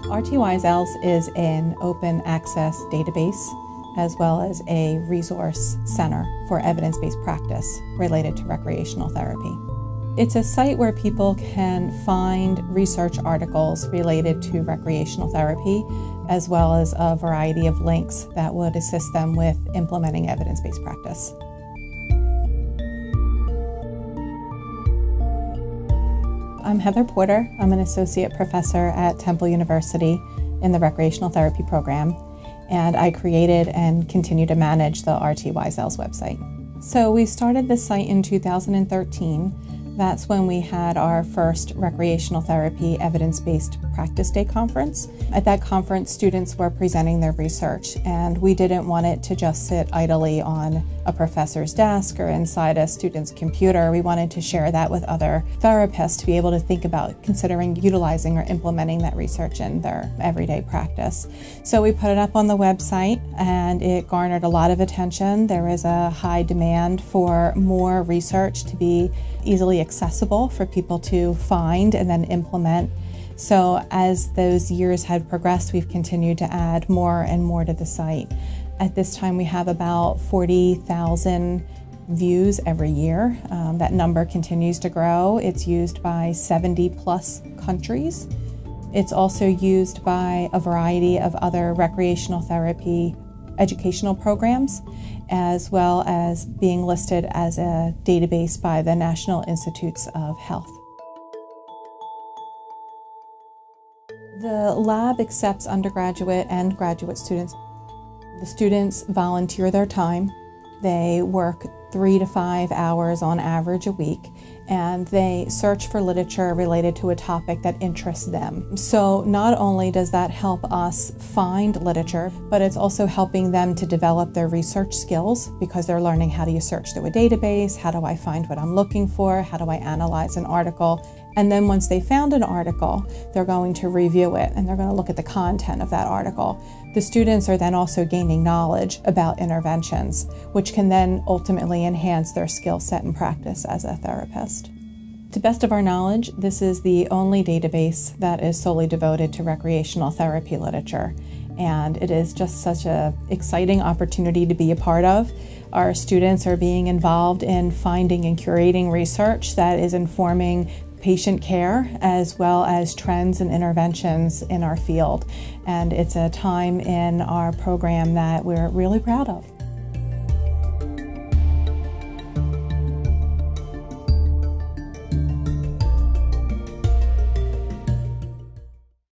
RTYSELS is an open access database as well as a resource center for evidence-based practice related to recreational therapy. It's a site where people can find research articles related to recreational therapy, as well as a variety of links that would assist them with implementing evidence-based practice. I'm Heather Porter. I'm an associate professor at Temple University in the Recreational Therapy program, and I created and continue to manage the RTYSELS website. So we started this site in 2013. That's when we had our first Recreational Therapy Evidence-Based Practice Day conference. At that conference, students were presenting their research, and we didn't want it to just sit idly on a professor's desk or inside a student's computer. We wanted to share that with other therapists to be able to think about considering utilizing or implementing that research in their everyday practice. So we put it up on the website, and it garnered a lot of attention. There was a high demand for more research to be easily accessible for people to find and then implement. So as those years had progressed, we've continued to add more and more to the site. At this time, we have about 40,000 views every year. That number continues to grow. It's used by 70+ countries. It's also used by a variety of other recreational therapy educational programs, as well as being listed as a database by the National Institutes of Health. The lab accepts undergraduate and graduate students. The students volunteer their time. They work 3 to 5 hours on average a week, and they search for literature related to a topic that interests them. So not only does that help us find literature, but it's also helping them to develop their research skills, because they're learning how do you search through a database, how do I find what I'm looking for, how do I analyze an article. And then once they found an article, they're going to review it and they're going to look at the content of that article. The students are then also gaining knowledge about interventions, which can then ultimately enhance their skill set and practice as a therapist. To best of our knowledge, this is the only database that is solely devoted to recreational therapy literature. And it is just such an exciting opportunity to be a part of. Our students are being involved in finding and curating research that is informing patient care, as well as trends and interventions in our field. And it's a time in our program that we're really proud of.